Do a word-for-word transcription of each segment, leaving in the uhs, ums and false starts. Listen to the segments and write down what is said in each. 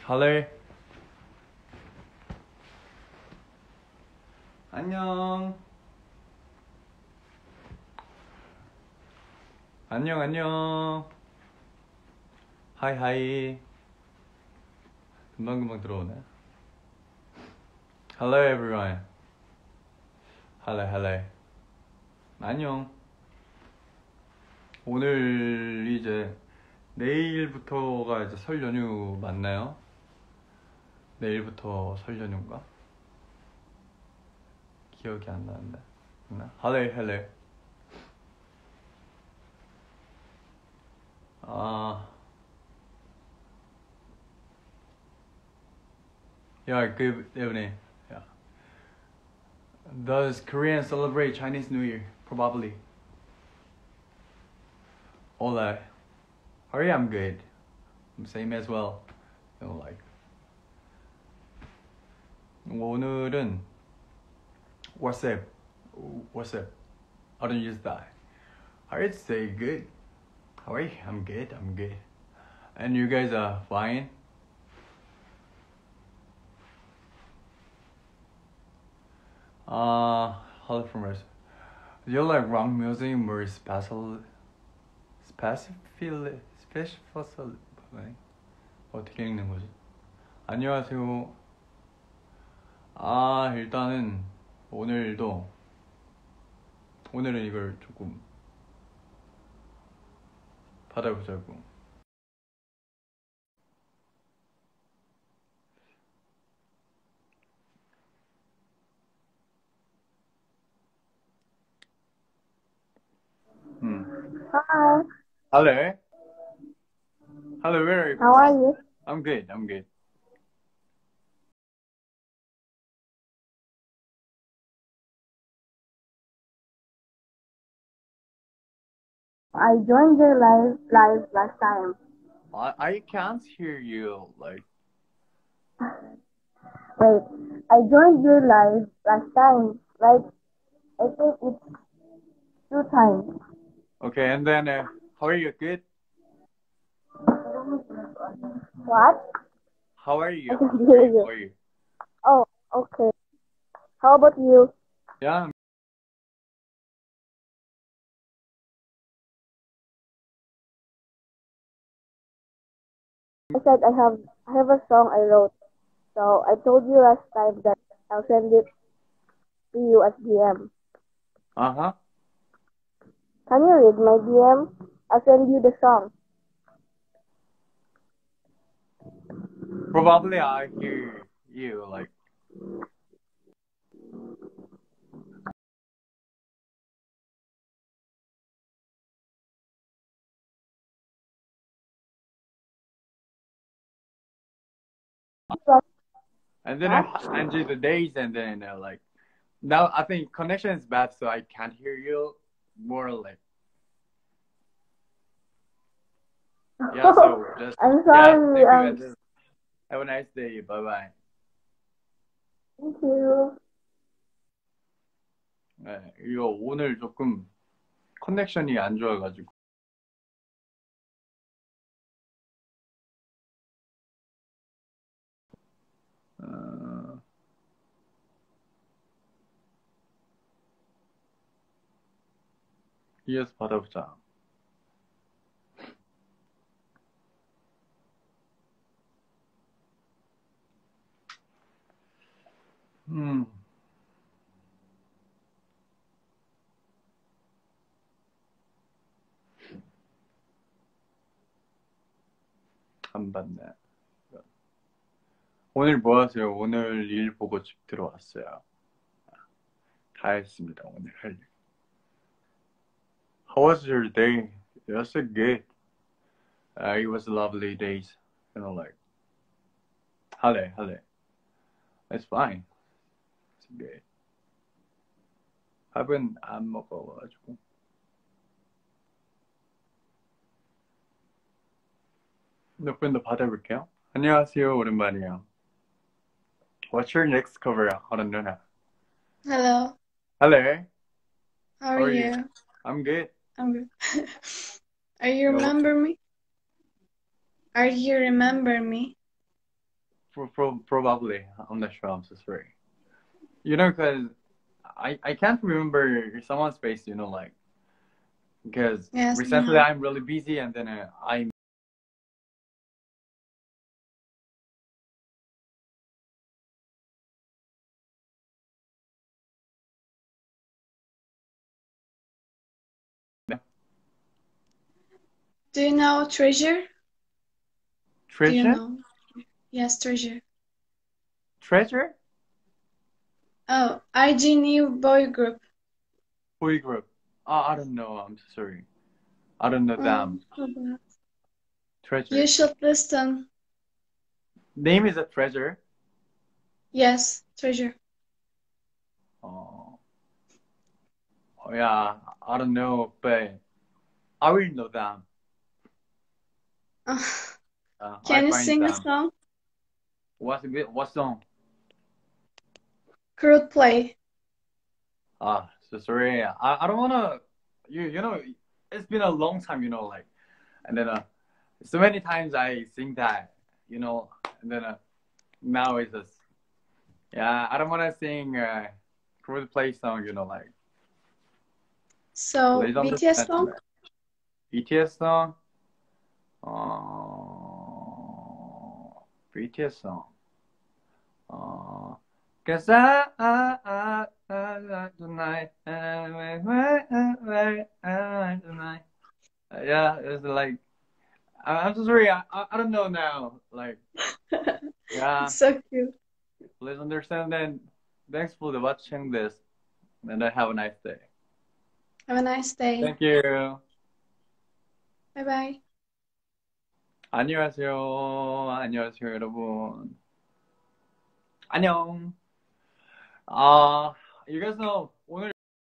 할래? 안녕. 안녕, 안녕. 하이, 하이. 금방금방 들어오네. Hello, everyone. 할래, 할래. 안녕. 오늘 이제 내일부터가 이제 설 연휴 맞나요? 내일부터 설 연휴인가? 기억이 안 나는데. 할래, 할래. 아, yeah, good evening. Yeah. Does Korean celebrate Chinese New Year? Probably. Hola. How are you? I'm good. Same as well. You know, like. 오늘은 What's up? What's up? I don't use that. I'd say good. How are you? I'm good. I'm good. And you guys are fine? Uh, hello from us. Do you like rock music more special, specific, special, 어떻게 읽는 거지? 안녕하세요. 아, 일단은 오늘도 오늘은 이걸 조금 받아보자고. 음. Hi. Hello. Hello, where are you? How are you? I'm good. I'm good. I joined your live live last time. I I can't hear you. Like, Wait, I joined your live last time. Like, I think it's two times. okay, and then uh, how are you? Good. What? How are I you? can How are hear you? you. How are you? Oh, okay. How about you? Yeah. I said I have I have a song I wrote. So I told you last time that I'll send it to you as D M. Uh huh. Can you read my D M? I'll send you the song. Probably I hear you. Like, and then I What? ended the days, and then uh, like now I think connection is bad, so I can't hear you. More like, yeah. So just I'm yeah. sorry. Thank you, Um, and then have a nice day. Bye bye. thank you. 네, 이거 오늘 조금 커넥션이 안 좋아가지고. 어, 이어서 받아보자. 음. 안 받네. 오늘 뭐 하세요? 오늘 일 보고 집 들어왔어요. 다 했습니다. 오늘 할 일. How was your day? It was so good. Uh, it was lovely days. You know, like 할래, 할래. It's fine. It's good. 밥은 안 먹어가지고. 몇 분 더 받아볼게요. 안녕하세요. 오랜만이에요. What's your next cover? I don't know. Hello. Hello. How are, How are you? you? I'm good. I'm good. Are you No. remember me? Are you remember me? pro- pro- probably. I'm not sure. I'm so sorry. You know, because I, I can't remember someone's face, you know, like, because Yes, I recently know. I'm really busy and then uh, I Do you know Treasure? Do you treasure know? Yes, Treasure. treasure Oh, I G new boy group. boy group. Oh, I don't know. I'm so sorry. I don't know Oh, them. how bad. Treasure. You should listen. Name is a treasure. Yes, Treasure. Oh, oh yeah. I don't know, but I will know them. Uh, Uh, I can you find sing a them. song? What's it? What song? Crude Play. Ah, so sorry. I, I don't wanna. You you know, it's been a long time. You know, like, and then uh, so many times I sing that. You know, and then uh, now it's just yeah. I don't wanna sing uh, crude play song. You know, like So, please B T S understand song? me. B T S song. Uh, B T S song. Uh, Cause I, I, I, I like tonight, and wait, wait, wait, I like tonight. Uh, yeah, it's like I, I'm so sorry. I, I, I don't know now. Like, yeah, It's so cute. please understand. And thanks for the watching this, and have a nice day. Have a nice day. Thank you. Bye bye. 안녕하세요. 안녕하세요, 여러분. 안녕. 아, you guys know 오늘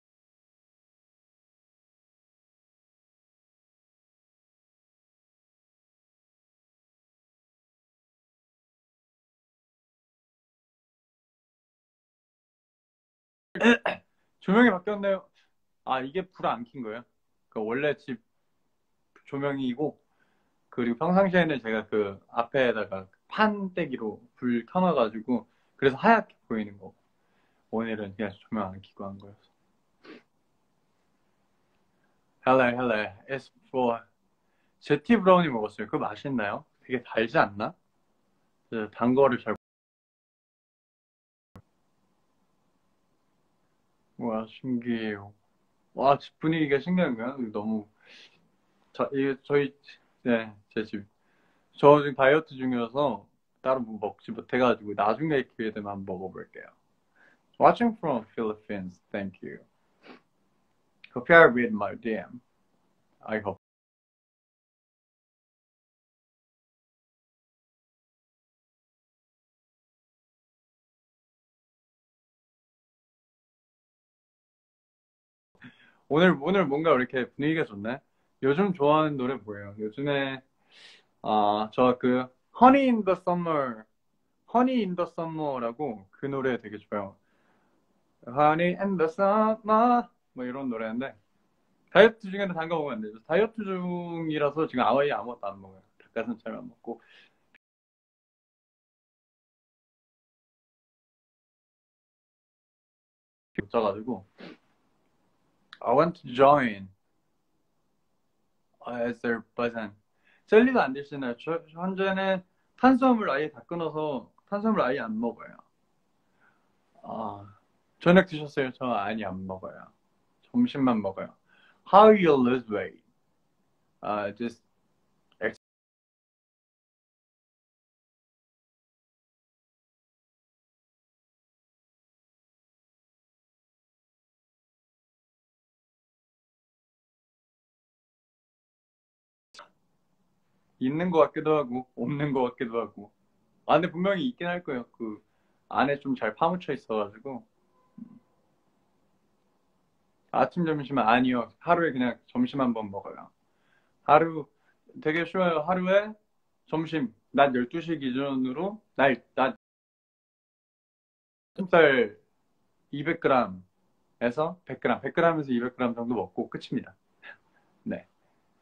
조명이 바뀌었네요. 아, 이게 불 안 킨 거예요? 그 원래 집 조명이고, 그리고 평상시에는 제가 그 앞에다가 판때기로 불 켜놔가지고, 그래서 하얗게 보이는 거고, 오늘은 그냥 조명 안 켜고 한 거였어. Hello, hello. It's for 제티 브라우니 먹었어요. 그거 맛있나요? 되게 달지 않나? 단 거를 잘. 와, 신기해요. 와, 집 분위기가 신기한 거야. 너무 저, 이 저희 네, 제 집. 저 지금 다이어트 중이어서 따로 뭐 먹지 못해가지고 나중에 기회 되면 한번 먹어볼게요. Watching from Philippines, thank you. Hope you are read my D M. I hope. 오늘 오늘 뭔가 이렇게 분위기가 좋네. 요즘 좋아하는 노래 뭐예요? 요즘에 아, 저 그 Honey in the Summer, Honey in the Summer라고 그 노래 되게 좋아요. Honey in the Summer 뭐 이런 노래인데 다이어트 중에는 단 거 먹으면 안 되죠. 다이어트 중이라서 지금 아예 아무것도 안 먹어요. 닭가슴살만 먹고. 쪄가지고 I want to join as their button. 젤리가 안 드시나요? 저 현재는 탄수화물 아예 다 끊어서 탄수화물 아예 안 먹어요. 아, 저녁 드셨어요? 저 아니 안 먹어요. 점심만 먹어요. How you lose weight? Uh, just 있는 것 같기도 하고 없는 것 같기도 하고. 아, 근데 분명히 있긴 할 거예요. 그 안에 좀 잘 파묻혀 있어가지고. 아침 점심은 아니요. 하루에 그냥 점심 한 번 먹어요. 하루 되게 쉬워요. 하루에 점심 낮 열두 시 기준으로 날, 낮 살 이백 그램에서 백 그램, 백 그램에서 이백 그램 정도 먹고 끝입니다. 네.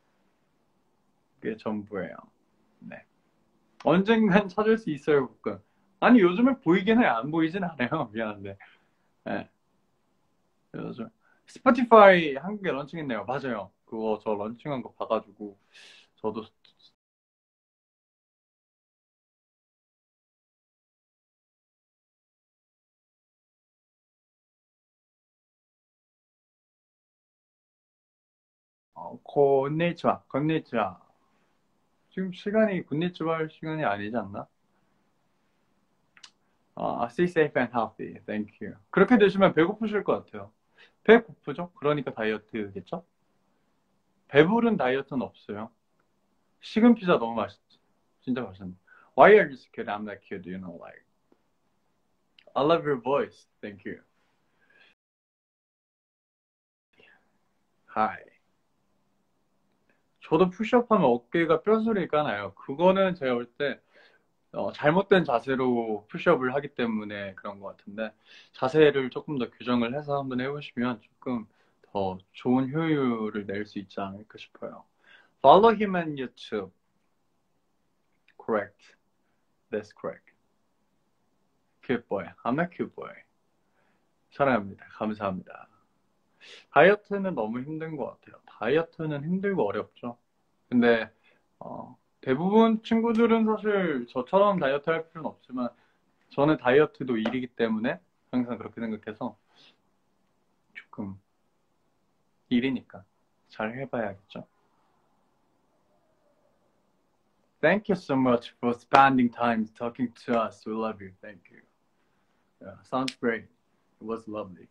그게 전부예요. 네. 언젠간 찾을 수 있어요, 복근. 아니, 요즘에 보이긴 해. 안 보이진 않아요. 미안한데. 네. 요즘. 스포티파이 한국에 런칭했네요. 맞아요. 그거 저 런칭한 거 봐가지고, 저도 어, 곤니치와, 곤니치와. 지금 시간이 곤니치와 할 시간이 아니지 않나? 아, stay safe and healthy. Thank you. 그렇게 되시면 배고프실 것 같아요. 배 고프죠? 그러니까 다이어트겠죠? 배부른 다이어트는 없어요. 식은 피자 너무 맛있지. 진짜 맛있네. Why are you so cute? I'm not cute, you know, like. I love your voice. Thank you. Hi. 저도 푸시업 하면 어깨가 뼈소리가 나요. 그거는 제가 볼 때, 어, 잘못된 자세로 푸시업을 하기 때문에 그런 것 같은데, 자세를 조금 더 교정을 해서 한번 해보시면 조금 더 좋은 효율을 낼 수 있지 않을까 싶어요. Follow him on YouTube. Correct. That's correct. Cute boy. I'm a cute boy. 사랑합니다. 감사합니다. 다이어트는 너무 힘든 것 같아요. 다이어트는 힘들고 어렵죠. 근데 어, 대부분 친구들은 사실 저처럼 다이어트 할 필요는 없지만 저는 다이어트도 일이기 때문에 항상 그렇게 생각해서 조금 일이니까 잘 해봐야겠죠. Thank you so much for spending time talking to us. We love you. Thank you. Yeah, sounds great. It was lovely.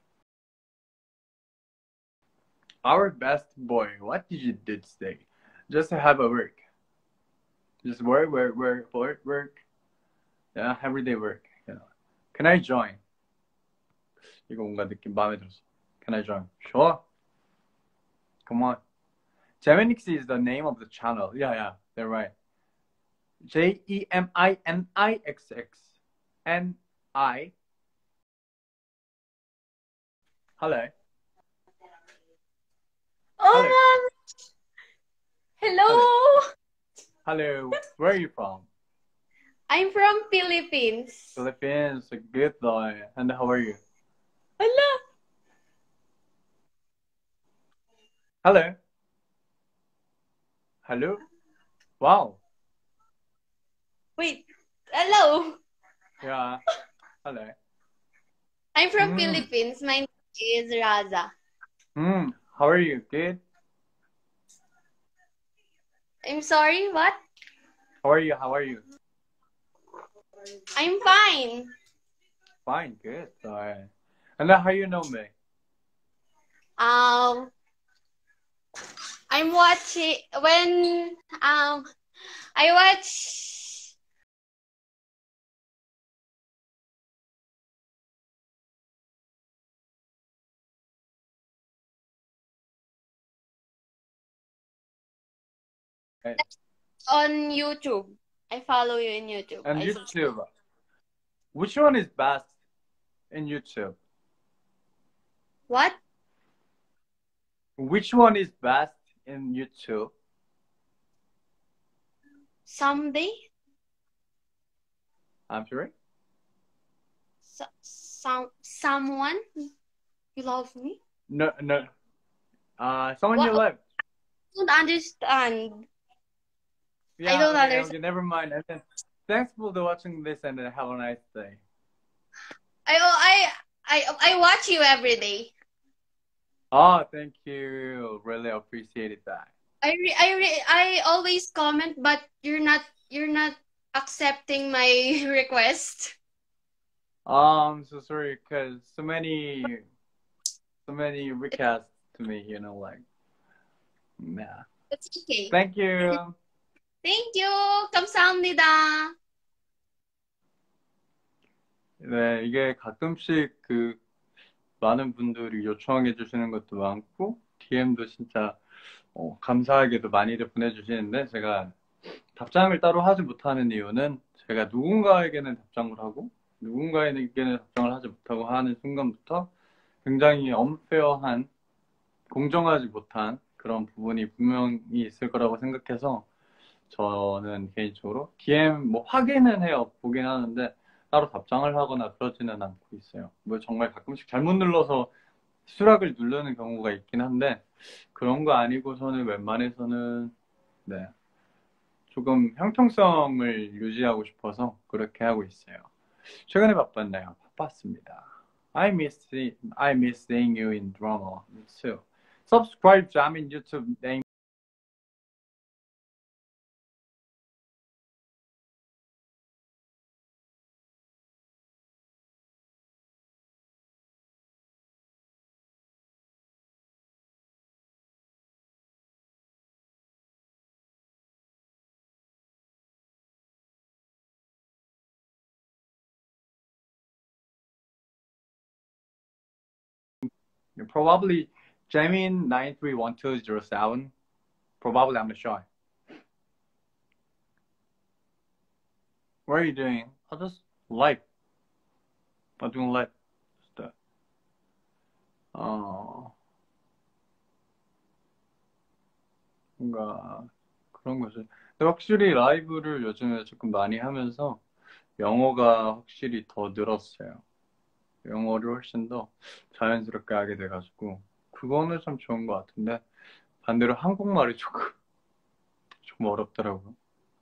Our best boy, what did you do today? Just to have a work. Just work, work, work, work, work. Yeah, everyday work. You know. Can I join? 이거 뭔가 느낌 마음에 들었어. Can I join? Sure. Come on. Jeminix is the name of the channel. Yeah, yeah, they're right. J E M I N I X X N I. Hello. Oh, Hello. mom. Hello. Hello. Where are you from? I'm from Philippines. Philippines. Good though. And how are you? Hello. Hello. Hello. Wow. Wait. Hello. Yeah. Hello. I'm from Mm. Philippines. My name is Raza. Mm. How are you? Good. I'm sorry, what? How are you? How are you? I'm fine. Fine. Good. Alright. And then how you know me? Um, I'm watching when um I watch Hey. on YouTube. I follow you in YouTube. And I subscribe. YouTube. Which one is best in YouTube? What? Which one is best in YouTube? Someday? I'm sorry? So, some someone? You love me? No, no. Uh, someone What? you left. I don't understand. Yeah, I don't okay, understand. okay, never mind. And then, thanks for the watching this and then have a nice day. I I I I watch you every day. Oh, thank you. Really appreciated that. I re, I re, I always comment, but you're not you're not accepting my request. Oh, I'm so sorry because so many, so many requests to me, you know, like, yeah. It's okay. Thank you. Thank you. 감사합니다. 네, 이게 가끔씩 그 많은 분들이 요청해 주시는 것도 많고 디엠도 진짜 어, 감사하게도 많이들 보내주시는데 제가 답장을 따로 하지 못하는 이유는 제가 누군가에게는 답장을 하고 누군가에게는 답장을 하지 못하고 하는 순간부터 굉장히 언페어한 공정하지 못한 그런 부분이 분명히 있을 거라고 생각해서 저는 개인적으로 디엠 뭐 확인은 해요. 보긴 하는데 따로 답장을 하거나 그러지는 않고 있어요. 뭐 정말 가끔씩 잘못 눌러서 수락을 누르는 경우가 있긴 한데 그런 거 아니고서는 웬만해서는 네, 조금 형평성을 유지하고 싶어서 그렇게 하고 있어요. 최근에 바빴나요? 바빴습니다. I miss I miss seeing you in drama. Me too. Subscribe to I'm in YouTube name. Probably Jamin nine three one two zero seven. Probably I'm not sure. What are you doing? I just like. I'm doing like. Just, uh, 어, 뭔가 그런 거지. 근데 확실히 라이브를 요즘에 조금 많이 하면서 영어가 확실히 더 늘었어요. 영어를 훨씬 더 자연스럽게 하게 돼가지고 그거는 참 좋은 것 같은데 반대로 한국말이 조금 좀 어렵더라고요.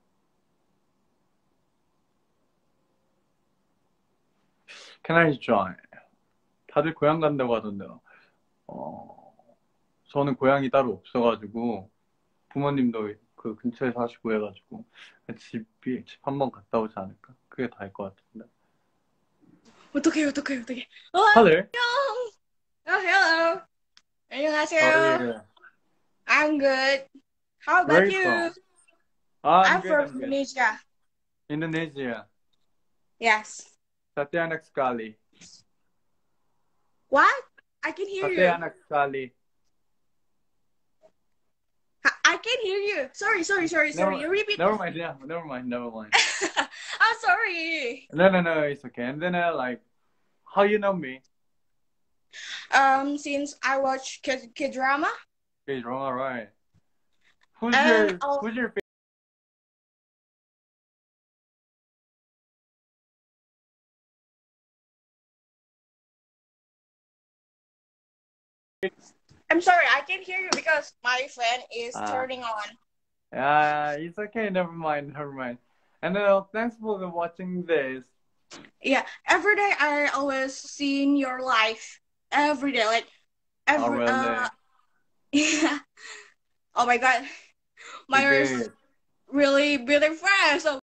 Can I join? 다들 고향 간다고 하던데요. 어, 저는 고향이 따로 없어가지고 부모님도 그 근처에 사시고 해가지고 집이 집 한번 갔다 오지 않을까? 그게 다일 것 같은데. 어떡해, 어떡해, 어떡해. 어, Hello. Oh, hello. How 안녕하세요. are you? I'm good. How Where are about you you? from? I'm I'm good. from I'm good. Indonesia. Indonesia. Yes. Sate anak sekali. What? I can hear Sate you. anak sekali. I, I can hear you. Sorry, sorry, sorry, sorry. Never, You repeat. never mind. Yeah, never mind. Never mind. I'm sorry. No, no, no. It's okay. And then uh, like, how you know me? Um, since I watch kid, kid drama. Okay, wrong. All right. Who's And your I'll- Who's your favorite? I'm sorry, I can hear you because my fan is Ah. turning on. Yeah, it's okay. Never mind. Never mind. And then uh, thanks for watching this. Yeah, every day I always seen your life. Every day, like Oh, every really? uh yeah. Oh my god. Mine is Good. really really fast. So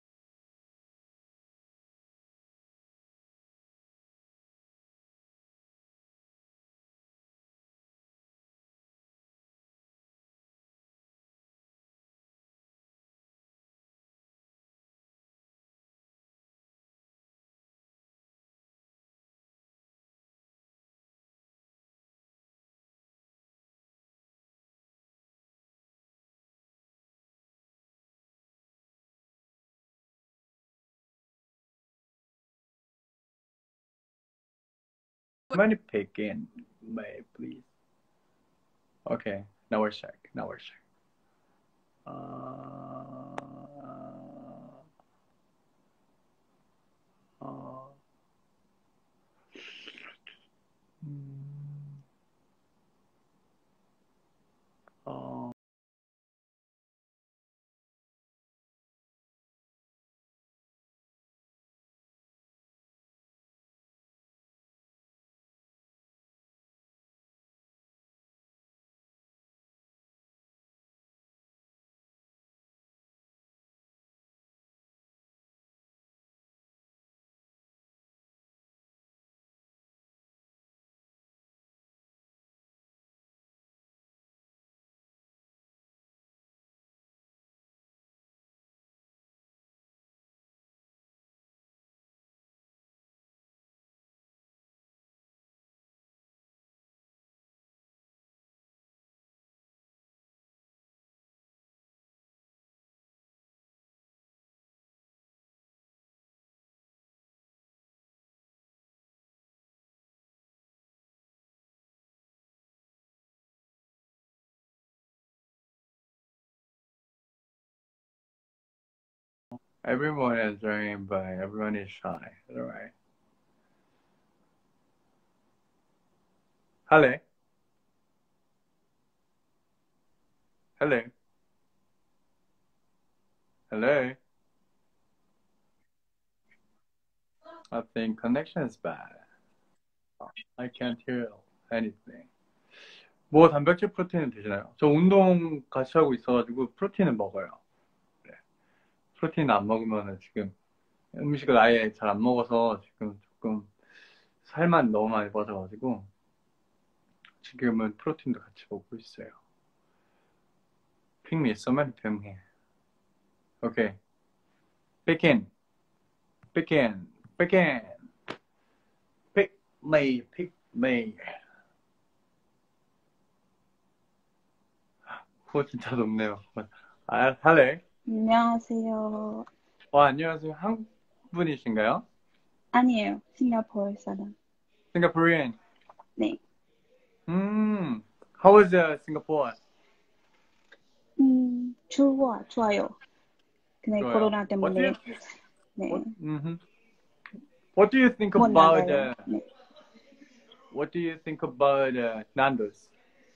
How many picking, May, please? Okay. Now we're check. Now we're check. Uh, uh, mm, uh, Everyone is drinking, but everyone is shy. Alright. Hello. Hello. Hello. I think connection is bad. I can't hear anything. 뭐 단백질 프로틴은 드시나요? 저 운동 같이 하고 있어가지고 프로틴은 먹어요. 네. 프로틴 안 먹으면은 지금 음식을 아예 잘 안 먹어서 지금 조금 살만 너무 많이 빠져가지고 지금은 프로틴도 같이 먹고 있어요. Pick me, so many pick me. Okay. Picking. Picking. Picking. Pick me, pick me. 그거 진짜 높네요. 아, 할래? 안녕하세요. 어, 안녕하세요. 한국 분이신가요? 아니에요. 싱가포르 사람. Singaporean. 네. 음, how was uh, Singapore? 음, 좋아, 좋아요. 근데 좋아요. 코로나 What do 때문에, you, 네. what, mhm. What do you think 못 about 나가요. uh, 네. what do you think about uh, Nando's?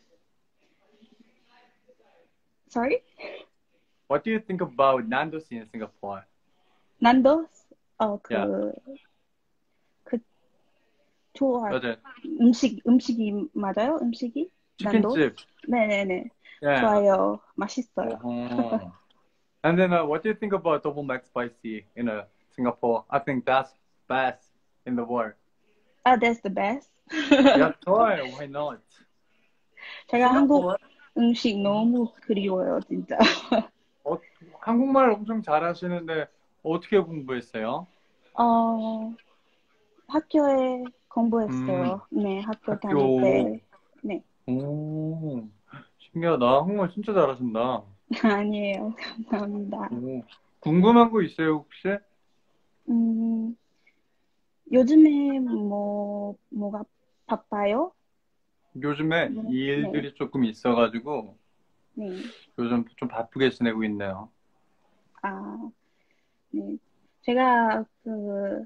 Sorry? What do you think about Nando's in Singapore? 난도스? 어, 그, Yeah. 그, 좋아. 맞아요. 음식, 음식이 맞아요? 음식이? 난도스? 치킨집. 네네네. Yeah. 좋아요. 맛있어요. Uh-huh. And then uh, what do you think about double Mac spicy in uh, Singapore? I think that's best in the world. 아, that's the best. Yeah, 좋아요. Why not? 제가 한국 Singapore? 음식 너무 그리워요, 진짜. 어, 한국말 엄청 잘하시는데 어떻게 공부했어요? 어, 학교에 공부했어요. 네, 학교 학교. 다닐 때. 네. 오, 신기하다. 한국말 진짜 잘하신다. 아니에요. 감사합니다. 오, 궁금한 거 있어요, 혹시? 음, 요즘에 뭐, 뭐가 바빠요? 요즘에 네. 이 일들이 조금 있어가지고 네. 요즘 좀 바쁘게 지내고 있네요. 아, 네. 제가 그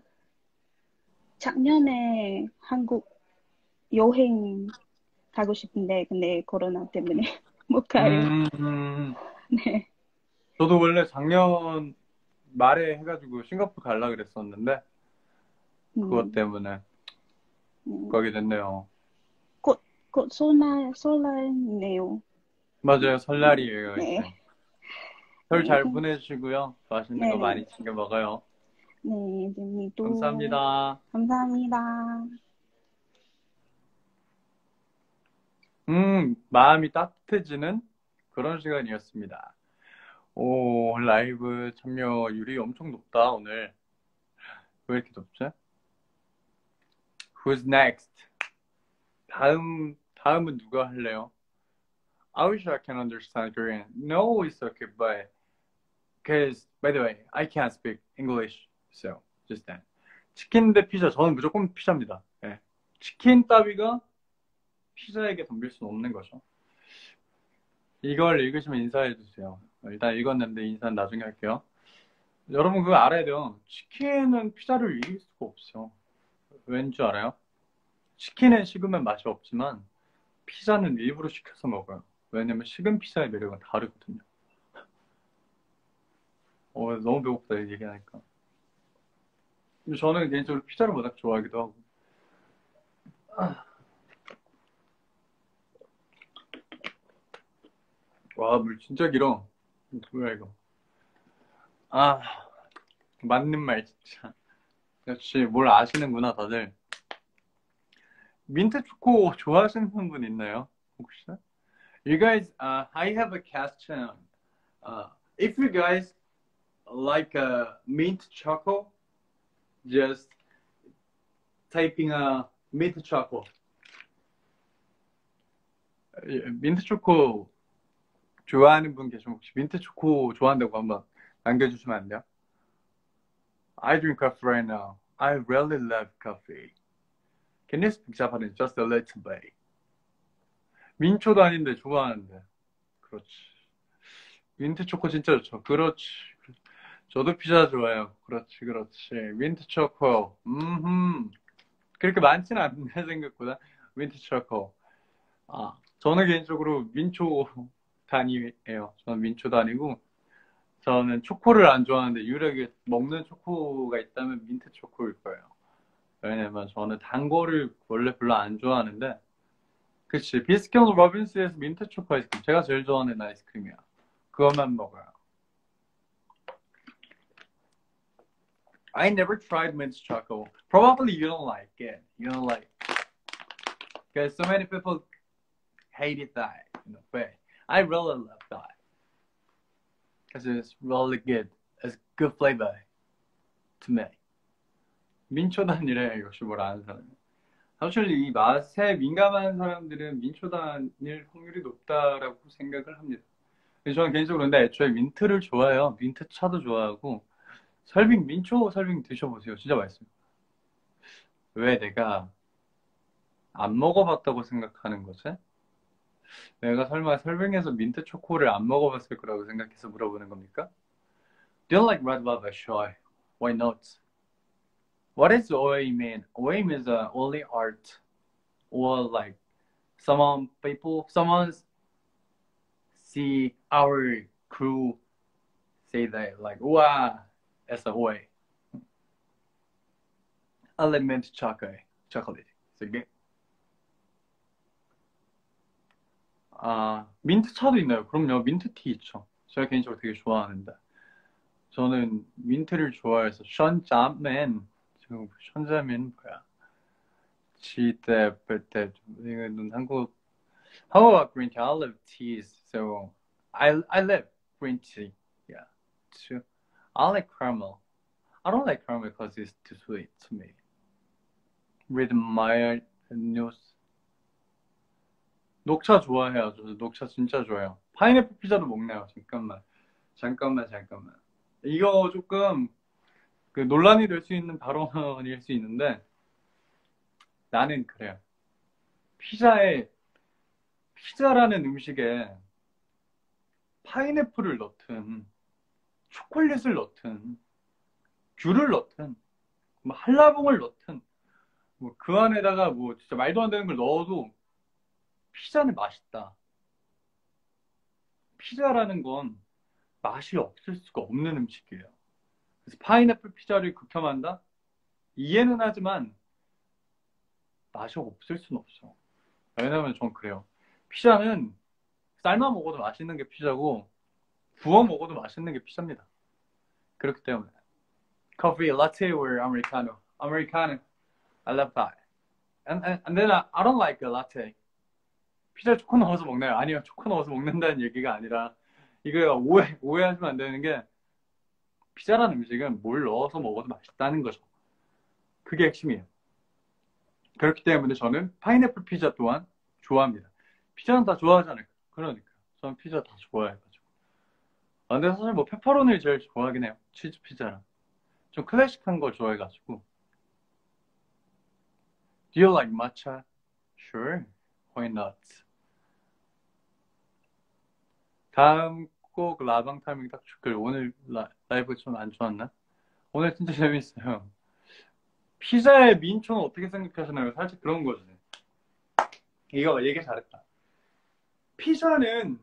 작년에 한국 여행 가고 싶은데, 근데 코로나 때문에 못 가요. 음, 음, 네. 저도 원래 작년 말에 해가지고 싱가포르 가려고 그랬었는데 그것 음, 때문에 못 음. 가게 됐네요. 곧, 곧 설날, 설날이네요. 맞아요, 설날이에요, 네. 이제. 설 네. 잘 보내시고요. 맛있는 거 네네. 많이 챙겨 먹어요. 네, 재미도. 감사합니다. 감사합니다. 음, 마음이 따뜻해지는 그런 시간이었습니다. 오, 라이브 참여율이 엄청 높다, 오늘. 왜 이렇게 높지? Who's next? 다음, 다음은 누가 할래요? I wish I can understand Korean. No, it's okay, but because, by the way, I can't speak English, so just that. 치킨 대 피자, 저는 무조건 피자입니다. 예. 치킨 따위가 피자에게 덤빌 수는 없는 거죠. 이걸 읽으시면 인사해 주세요. 일단 읽었는데 인사는 나중에 할게요. 여러분 그거 알아야 돼요. 치킨은 피자를 이길 수가 없어요. 왠지 알아요? 치킨은 식으면 맛이 없지만 피자는 일부러 시켜서 먹어요. 왜냐면 식은 피자의 매력은 다르거든요. 어, 너무 배고프다 이 얘기하니까. 저는 개인적으로 피자를 워낙 좋아하기도 하고. 아. 와, 물 진짜 길어. 뭐야 이거. 아, 맞는 말 진짜. 역시 뭘 아시는구나 다들. 민트 초코 좋아하시는 분 있나요? 혹시? You guys, uh, I have a question. Uh, if you guys like a mint choco, just typing a mint choco. 민트 초코 좋아하는 분 계시면 혹시 민트 초코 좋아한다고 한번 남겨주시면 안 돼요? I drink coffee right now. I really love coffee. Can you speak Japanese just a little bit? 민초도 아닌데 좋아하는데. 그렇지. 민트 초코 진짜 좋죠. 그렇지. 저도 피자 좋아해요. 그렇지, 그렇지. 민트 초코. 음, 그렇게 많지는 않네, 생각보다. 민트 초코. 아, 저는 개인적으로 민초단이에요. 저는 민초단이고, 저는 초코를 안 좋아하는데, 유일하게 먹는 초코가 있다면 민트 초코일 거예요. 왜냐면 저는 단 거를 원래 별로 안 좋아하는데, 그치. 비스킨 로빈스에서 민트 초코 아이스크림. 제가 제일 좋아하는 아이스크림이야. 그것만 먹어요. I never tried mint chocolate. Probably you don't like it. You don't like it. Because so many people hated that in a way. I really love that. Because it's really good. It's good flavor to me. 민초단이래, 역시 뭘 아는 사람이. 사실 이 맛에 민감한 사람들은 민초단일 확률이 높다라고 생각을 합니다. 저는 개인적으로 근데 애초에 민트를 좋아해요. 민트 차도 좋아하고 설빙, 민초 설빙 드셔보세요. 진짜 맛있어요. 왜 내가 안 먹어봤다고 생각하는 거지? 내가 설마 설빙에서 민트 초코를 안 먹어봤을 거라고 생각해서 물어보는 겁니까? Do you like red velvet? Sure. Why not? What does oe mean? Oe means uh, only art, or like someone people, someone's see our crew say that like wow, it's a oe. Element chocolate, chocolate. So good. 아, 민트 차도 있나요? 그럼요. 민트티 있죠. 제가 개인적으로 되게 좋아하는데. 저는 민트를 좋아해서 션자맨, 지금 션자맨 뭐야? 지대 뺄때 이거는 한국. How about green tea? I love teas, so I I love green tea. Yeah, too. I like caramel. I don't like caramel because it's too sweet to me. With my news. 녹차 좋아해요. 저 녹차 진짜 좋아해요. 파인애플 피자도 먹네요. 잠깐만, 잠깐만, 잠깐만. 이거 조금 그 논란이 될 수 있는 발언일 수 있는데 나는 그래요. 피자에 피자라는 음식에 파인애플을 넣든 초콜릿을 넣든 귤을 넣든 뭐 한라봉을 넣든 뭐 그 안에다가 뭐 진짜 말도 안 되는 걸 넣어도 피자는 맛있다. 피자라는 건 맛이 없을 수가 없는 음식이에요. 그래서 파인애플 피자를 극혐한다? 이해는 하지만 맛이 없을 수는 없어. 왜냐면 전 그래요. 피자는 삶아 먹어도 맛있는 게 피자고 구워 먹어도 맛있는 게 피자입니다. 그렇기 때문에 coffee, latte or americano. Americano. I love that. And, and, and then I, I don't like a latte. 피자에 초코 넣어서 먹나요? 아니요. 초코 넣어서 먹는다는 얘기가 아니라 이거 오해, 오해하시면 안 되는 게 피자라는 음식은 뭘 넣어서 먹어도 맛있다는 거죠. 그게 핵심이에요. 그렇기 때문에 저는 파인애플 피자 또한 좋아합니다. 피자는 다 좋아하지 않을까? 그러니까 저는 피자 다 좋아해가지고. 아, 근데 사실 뭐 페퍼로니를 제일 좋아하긴 해요. 치즈 피자랑. 좀 클래식한 걸 좋아해가지고. Do you like matcha? Sure. Why not? 다음 곡 라방 타이밍 딱 줄게요. 오늘 라, 라이브 좀 안 좋았나? 오늘 진짜 재밌어요. 피자의 민초는 어떻게 생각하시나요? 살짝 그런 거지. 이거 얘기 잘했다. 피자는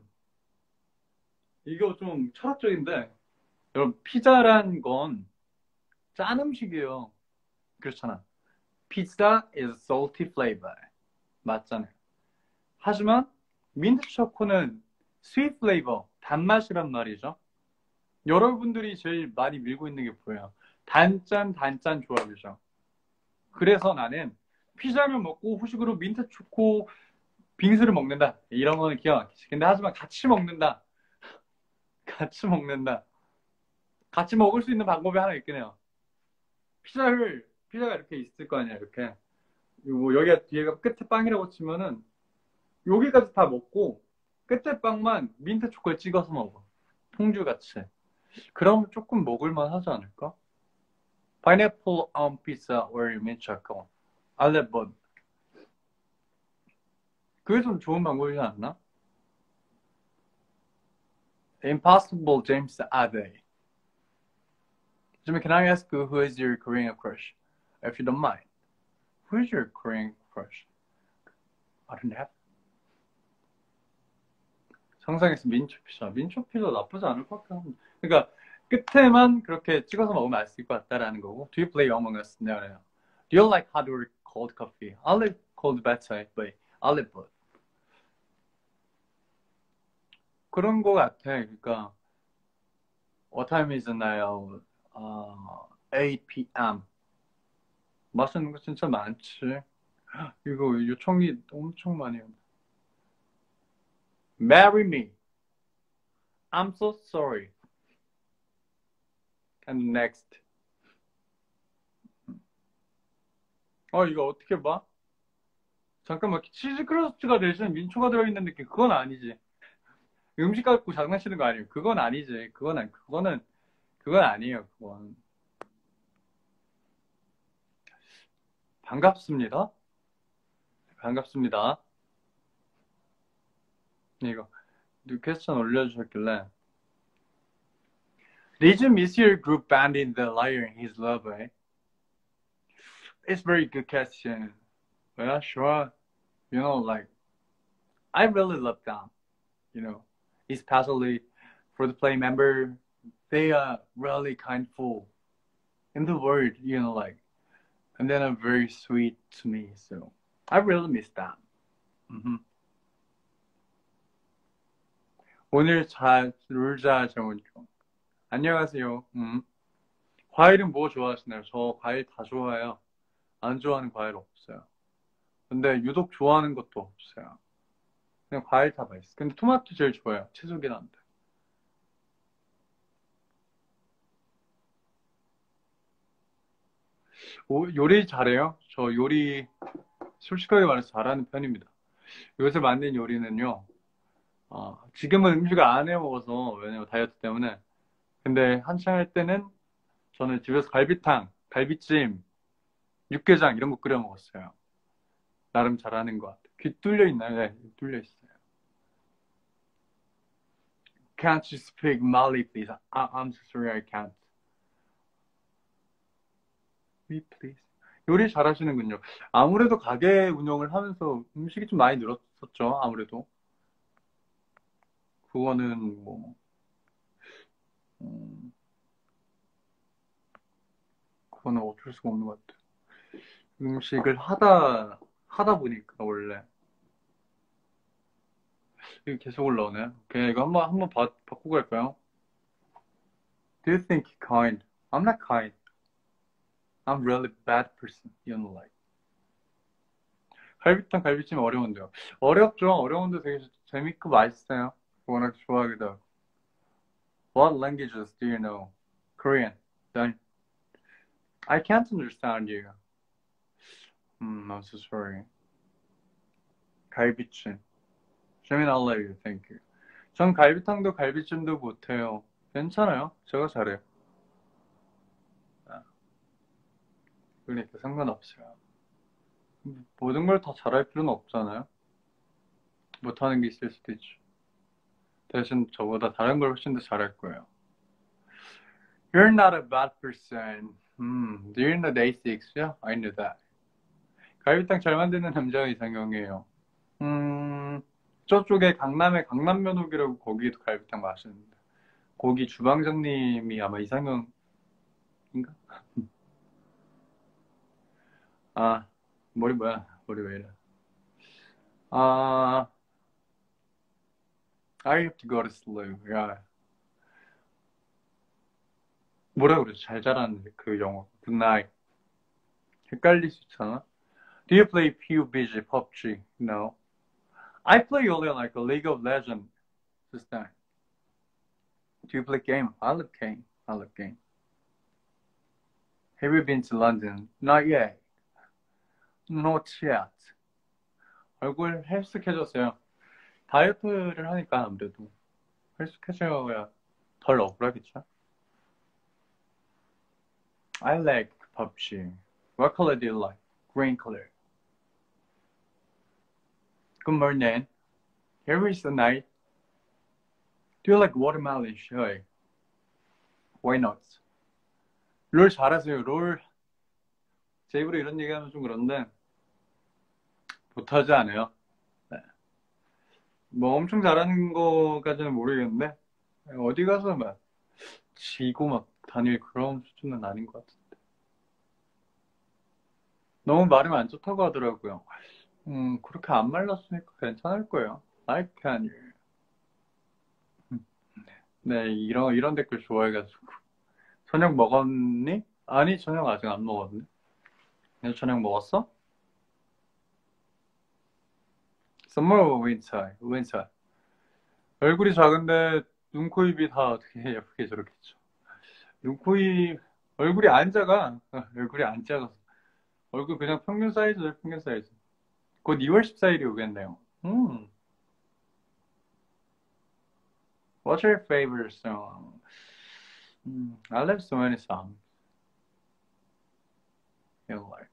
이거 좀 철학적인데 여러분 피자란 건 짠 음식이에요. 그렇잖아. Pizza is salty flavor. 맞잖아요. 하지만 민트 초코는 sweet flavor, 단맛이란 말이죠. 여러분들이 제일 많이 밀고 있는 게 뭐예요? 단짠 단짠 조합이죠. 그래서 나는 피자를 먹고 후식으로 민트 초코 빙수를 먹는다. 이런 거는 기가 막히지. 근데 하지만 같이 먹는다. 같이 먹는다. 같이 먹을 수 있는 방법이 하나 있긴 해요. 피자를 피자가 이렇게 있을 거 아니야. 이렇게 뭐 여기가 뒤에가 끝에 빵이라고 치면은 여기까지 다 먹고 끝에 빵만 민트 초코에 찍어서 먹어. 퐁듀 같이. 그럼 조금 먹을만 하지 않을까? Pineapple on pizza or mint chocolate. I love both. 그게 좀 좋은 방법이지 않나? Impossible James Ade. Jimmy, can I ask you who is your Korean crush? If you don't mind. Who is your Korean crush? I don't have. 상상해서 민초피자. 민초피자 나쁘지 않을 것 같긴 한데. 그러니까 끝에만 그렇게 찍어서 먹으면 맛있을 것 같다라는 거고. Do you play Among Us? No, no, no. Do you like hot or cold coffee? I like cold better, but I like both. 그런 거 같아. 그러니까 What time is it now? Uh, eight p.m. 맛있는 거 진짜 많지. 이거 요청이 엄청 많이 온다. Marry me. I'm so sorry. And next. 어, 이거 어떻게 봐? 잠깐만, 치즈 크러스트가 대신 민초가 들어있는 느낌. 그건 아니지. 음식 갖고 장난치는 거 아니에요. 그건 아니지. 그건 아니, 그거는, 그건 아니에요. 그건. 반갑습니다. 반갑습니다. 이거 퀘스천 올려주셨길래 Did you miss your group band in The Liar and His Lover? It's very good question. Yeah, sure. You know, like I really love them. You know, especially for the play member, they are really kindful in the word. You know, like, and then are very sweet to me. So I really miss them. Mm-hmm. 오늘 잘 놀자 정은종. 안녕하세요. 음. 과일은 뭐 좋아하시나요? 저 과일 다 좋아해요. 안 좋아하는 과일 없어요. 근데 유독 좋아하는 것도 없어요. 그냥 과일 다 맛있어요. 근데 토마토 제일 좋아해요. 채소긴 한데. 오, 요리 잘해요? 저 요리 솔직하게 말해서 잘하는 편입니다. 요새 만든 요리는요. 어, 지금은 음식을 안 해 먹어서 왜냐면 다이어트 때문에. 근데 한창 할 때는 저는 집에서 갈비탕, 갈비찜, 육개장 이런 거 끓여 먹었어요. 나름 잘하는 것 같아요. 귀 뚫려 있나요? 네, 뚫려 있어요. Can't you speak Mali, please? I, I'm so sorry, I can't. Me, please. 요리 잘하시는군요. 아무래도 가게 운영을 하면서 음식이 좀 많이 늘었었죠. 아무래도. 그거는 뭐 음, 그거는 어쩔 수가 없는 것 같아요. 음식을 하다 하다 보니까 원래 이거 계속 올라오네. 오케이, 이거 한번 한번 바, 바꾸고 갈까요? Do you think you're kind? I'm not kind. I'm really bad person. You know, like. 갈비탕, 갈비찜 어려운데요. 어렵죠. 어려운데 되게 재밌고 맛있어요. 워낙 좋아하기도 하고. What languages do you know? Korean. Then I can't understand you. Hmm, I'm so sorry. 갈비찜. Jimin, I'll let you. Thank you. 전 갈비탕도 갈비찜도 못해요. 괜찮아요. 제가 잘해요. 그러니까 상관없어요. 모든 걸 다 잘할 필요는 없잖아요. 못하는 게 있을 수도 있죠. 대신 저보다 다른 걸 훨씬 더 잘할 거예요. You're not a bad person. Hmm, do you know day six? Yeah, I knew that. 갈비탕 잘 만드는 남자가 이상형이에요. 음, 저쪽에 강남에 강남면옥이라고 거기도 갈비탕 맛있는데 거기 주방장님이 아마 이상형인가? 아, 머리 뭐야? 머리 왜 이래? 아, I have to go to sleep. Yeah. 뭐라 그러지? 잘 자라는데 그 영어. Good night. 헷갈릴 수 있잖아. Do you play P U B G, P U B G? No. I play only like a League of Legends this time. Do you play game? I love game. I love game. Have you been to London? Not yet. Not yet. 얼굴 헬스케졌어요. 다이어트를 하니까 아무래도 헬스케져야 덜 억울하겠죠? I like P U B G. What color do you like? Green color. Good morning. Here is the night. Do you like watermelon? Sure. Why not? 롤 잘하세요. 롤. 제 입으로 이런 얘기하면 좀 그런데 못하지 않아요. 네. 뭐 엄청 잘하는 거까지는 모르겠는데 어디 가서 막 지고 막 다닐 그런 수준은 아닌 것 같은데. 너무 마르면 안 좋다고 하더라고요. 음, 그렇게 안 말랐으니까 괜찮을 거예요. I can. 네, 이런, 이런 댓글 좋아해가지고. 저녁 먹었니? 아니, 저녁 아직 안 먹었네. 너 저녁 먹었어? Summer or winter? winter. 얼굴이 작은데 눈, 코, 입이 다 어떻게 예쁘게 저렇겠죠. 눈, 코, 입, 얼굴이 안 작아. 얼굴이 안 작아서. 얼굴 그냥 평균 사이즈죠, 평균 사이즈. 곧 이월 십사일이 오겠네요. 음. What's your favorite song? Mm, I love so many songs. You know, like,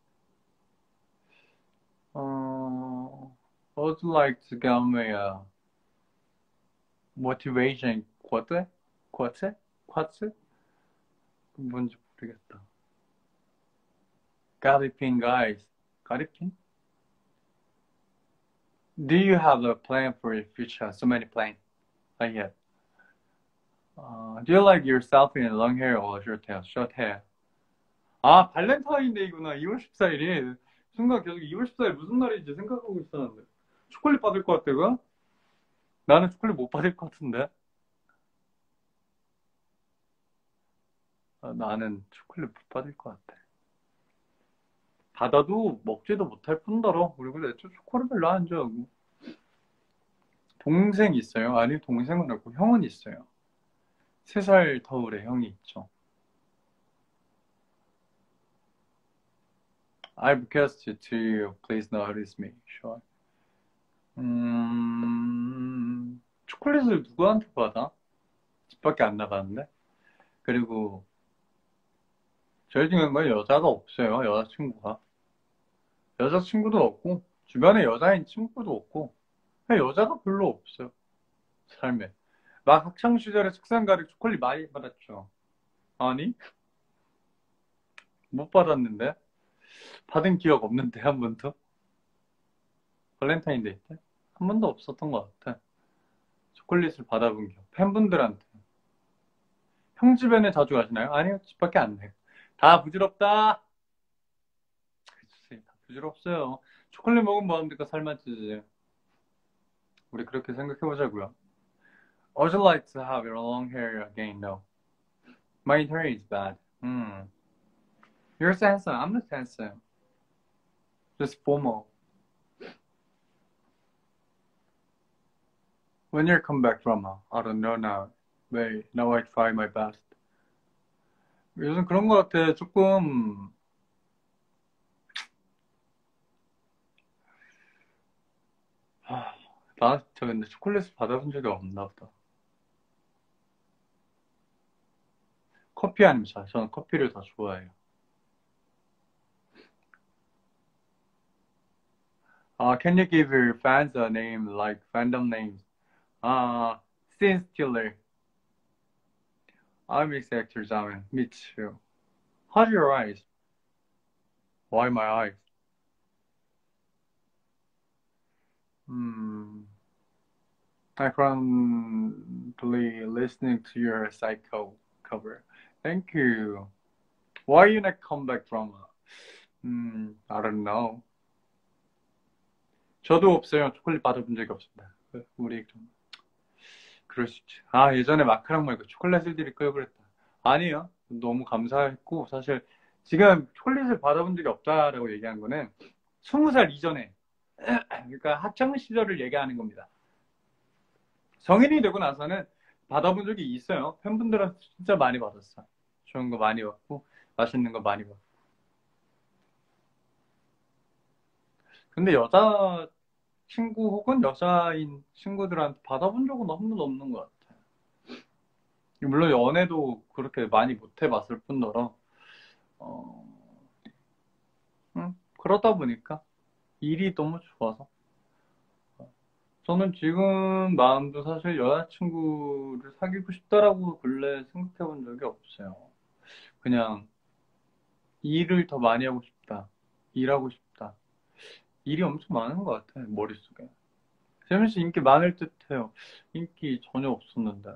uh, I would like to give me a motivation quote? quote? quote? 뭔지 모르겠다. 가리핀 guys. 가리핀? Do you have a plan for your future? So many plans. I have. Uh, do you like yourself in long hair or short hair? Short hair. 아, 발렌타인데이구나. 이월 십사일이. 순간 계속 이월 십사일 무슨 날인지 생각하고 있었는데. 초콜릿 받을 것 같다고? 나는 초콜릿 못 받을 것 같은데. 아, 나는 초콜릿 못 받을 것 같아. 받아도 먹지도 못할 뿐더러. 그리고 애초에 초콜릿 별로 안 좋아하고. 동생 있어요? 아니, 동생은 없고 형은 있어요. 세 살 터울의 형이 있죠. I've requested to you, please notice me. Sure. 음, 초콜릿을 누구한테 받아? 집 밖에 안 나가는데? 그리고 제일 중요한 건 여자가 없어요, 여자친구가. 여자친구도 없고, 주변에 여자인 친구도 없고, 그냥 여자가 별로 없어요, 삶에. 막 학창시절에 책상가리 초콜릿 많이 받았죠. 아니? 못 받았는데? 받은 기억 없는데, 한 번도? 발렌타인데이 때? 한 번도 없었던 것 같아. 초콜릿을 받아본 기억. 팬분들한테. 형 집에는 자주 가시나요? 아니요, 집 밖에 안 나요. 다 부질없다! 그치, 다 부질없어요. 초콜릿 먹으면 뭐합니까? 살만 찌지. 우리 그렇게 생각해보자고요. Would you like to have your long hair again? No. My hair is bad. Hmm. You're handsome. I'm not handsome. Just formal. When you come back from, uh, I don't know now. Wait, now I try my best. 요즘 그런 것 같아. 조금 하, 나 저 근데 초콜릿을 받아본 적이 없나 보다. 커피 아니면 차. 저는 커피를 더 좋아해요. Uh, can you give your fans a name like fandom names? Uh, Sin Stiller. I miss actor Jamin. Me too. How's your eyes? Why my eyes? Hmm. I'm currently listening to your Psycho cover. Thank you. Why you not come back from? Hmm. I don't know. 저도 없어요. 초콜릿 받아본 적이 없습니다. 우리 좀 그럴 수 있지. 아, 예전에 마카롱 말고 초콜릿을 드릴 걸 그랬다. 아니에요. 너무 감사했고 사실 지금 초콜릿을 받아본 적이 없다라고 얘기한 거는 스무 살 이전에 그러니까 학창 시절을 얘기하는 겁니다. 성인이 되고 나서는 받아본 적이 있어요. 팬분들한테 진짜 많이 받았어. 좋은 거 많이 받고 맛있는 거 많이 받고. 근데 여자 친구 혹은 여자인 친구들한테 받아본 적은 한 번도 없는 것 같아요. 물론 연애도 그렇게 많이 못 해봤을 뿐더러 어... 음, 그러다 보니까 일이 너무 좋아서 저는 지금 마음도 사실 여자친구를 사귀고 싶다라고 근래 생각해 본 적이 없어요. 그냥 일을 더 많이 하고 싶다. 일하고 싶다. 일이 엄청 많은 것 같아, 머릿속에. 재민 씨 인기 많을 듯해요. 인기 전혀 없었는데.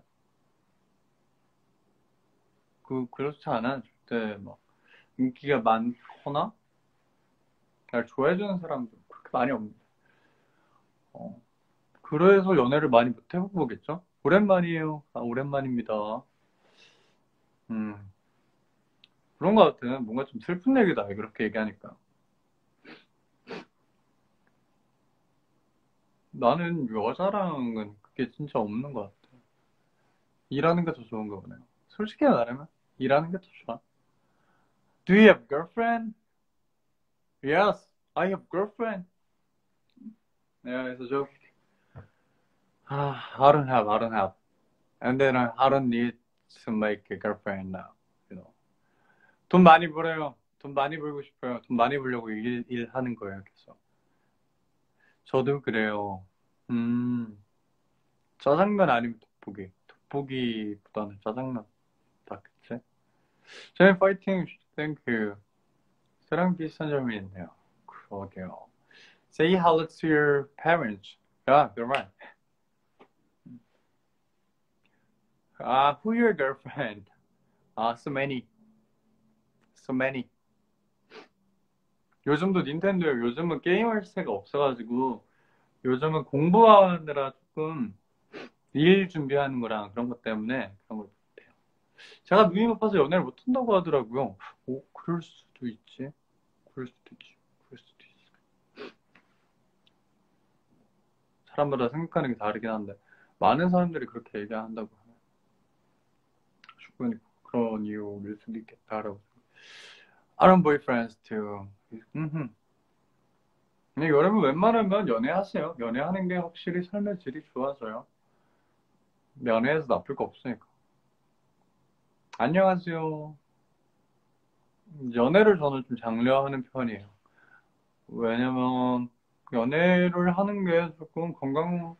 그, 그렇지 않아? 절대 막, 인기가 많거나, 날 좋아해주는 사람도 그렇게 많이 없는데. 어. 그래서 연애를 많이 못 해보겠죠? 오랜만이에요. 아, 오랜만입니다. 음. 그런 것 같아. 뭔가 좀 슬픈 얘기다. 그렇게 얘기하니까. 나는 여자랑은 그게 진짜 없는 것 같아. 일하는 게 더 좋은 거 보네요. 솔직히 말하면 일하는 게 더 좋아. Do you have girlfriend? Yes, I have girlfriend. Yeah, it's a joke. Ah, I don't have, I don't have. And then I, I don't need to make a girlfriend now. You know. 돈 많이 벌어요. 돈 많이 벌고 싶어요. 돈 많이 벌려고 일, 일하는 거예요. 계속. 저도 그래요. 음, 짜장면 아니면 돋보기. 돋보기보다는 짜장면. 다 그치? 저희 파이팅, 땡큐. 저랑 비슷한 점이 있네요. 그러게요. Say hello to your parents. Yeah, you're right. Ah, who your girlfriend? Ah, so many. So many. 요즘도 닌텐도요. 요즘은 게임할 새가 없어가지고 요즘은 공부하느라 조금 일 준비하는 거랑 그런 것 때문에 그런 걸 못해요. 제가 눈이 높아서 연애를 못한다고 하더라고요. 오, 그럴 수도 있지. 그럴 수도 있지. 그럴 수도 있어. 사람마다 생각하는 게 다르긴 한데 많은 사람들이 그렇게 얘기한다고 하면 충분히 그런 이유일 수도 있겠다라고. I don't boyfriends too. 음흠. 근데 여러분 웬만하면 연애하세요. 연애하는 게 확실히 삶의 질이 좋아져요. 연애해서 나쁠 거 없으니까. 안녕하세요. 연애를 저는 좀 장려하는 편이에요. 왜냐면 연애를 하는 게 조금 건강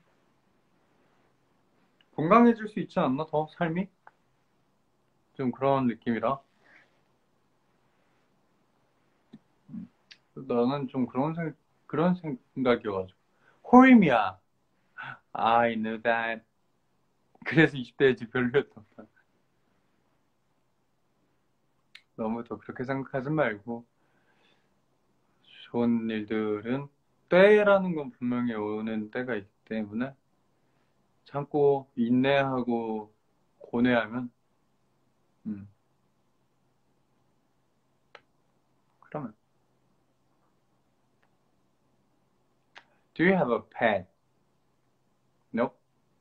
건강해질 수 있지 않나? 더 삶이? 좀 그런 느낌이라. 나는 좀 그런 생 그런 생각이어가지고. 호림이야. I knew that. 그래서 이십 대지 별로였던 거. 너무 더 그렇게 생각하지 말고 좋은 일들은 때라는 건 분명히 오는 때가 있기 때문에 참고 인내하고 고뇌하면 음 그러면. Do you have a pet? Nope.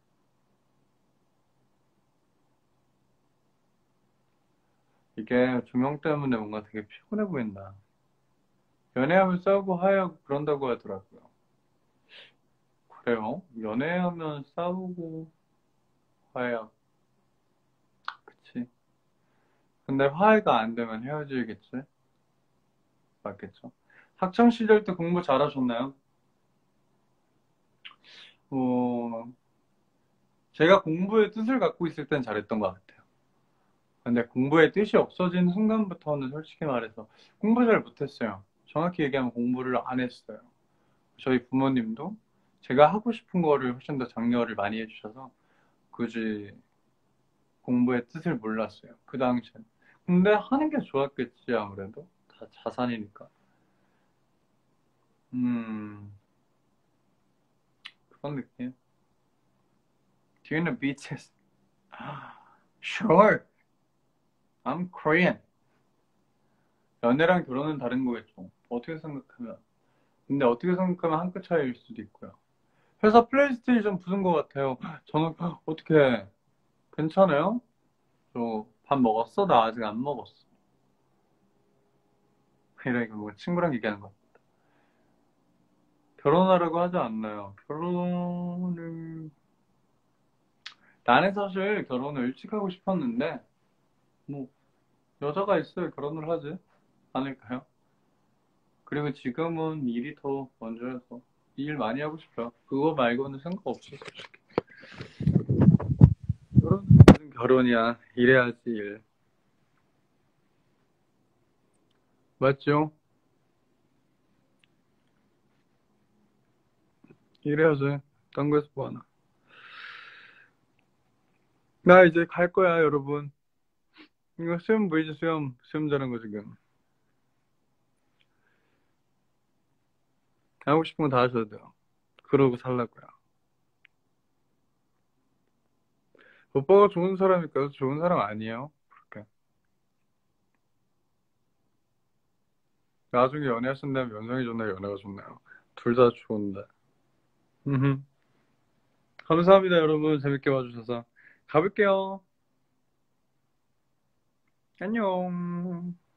이게 조명 때문에 뭔가 되게 피곤해 보인다. 연애하면 싸우고 화해하고 그런다고 하더라고요. 그래요? 연애하면 싸우고 화해하고. 그치? 근데 화해가 안 되면 헤어지겠지? 맞겠죠? 학창시절 때 공부 잘하셨나요? 어, 제가 공부의 뜻을 갖고 있을 땐 잘했던 것 같아요. 근데 공부의 뜻이 없어진 순간부터는 솔직히 말해서 공부 잘 못했어요. 정확히 얘기하면 공부를 안 했어요. 저희 부모님도 제가 하고 싶은 거를 훨씬 더 장려를 많이 해주셔서 굳이 공부의 뜻을 몰랐어요. 그 당시엔. 근데 하는 게 좋았겠지 아무래도. 다 자산이니까. 음, 그런 느낌. Do you know 비티에스? Sure. I'm Korean. 연애랑 결혼은 다른 거겠죠. 어떻게 생각하면. 근데 어떻게 생각하면 한 끗 차이일 수도 있고요. 회사 플레이스테이션 부순 것 같아요. 저는 어떻게 괜찮아요? 저 밥 먹었어? 나 아직 안 먹었어. 이러니까 뭐 친구랑 얘기하는 것 같다. 결혼하라고 하지 않나요? 결혼을 나는 사실 결혼을 일찍 하고 싶었는데 뭐 여자가 있어야 결혼을 하지 않을까요? 그리고 지금은 일이 더 먼저여서 일 많이 하고 싶어요. 그거 말고는 생각 없어 솔직히. 결혼은 무슨 결혼이야. 일해야지 일. 맞죠? 이래야지. 딴 거에서 뭐 하나. 나 이제 갈 거야, 여러분. 이거 수염 보이지, 수염. 수염 자른 거 지금. 하고 싶은 거 다 하셔도 돼요. 그러고 살라고요. 오빠가 좋은 사람일까요? 좋은 사람 아니에요? 그렇게. 나중에 연애하신다면 연상이 좋나요? 연애가 좋나요? 둘 다 좋은데. 음흠. 감사합니다, 여러분. 재밌게 봐주셔서. 가볼게요. 안녕.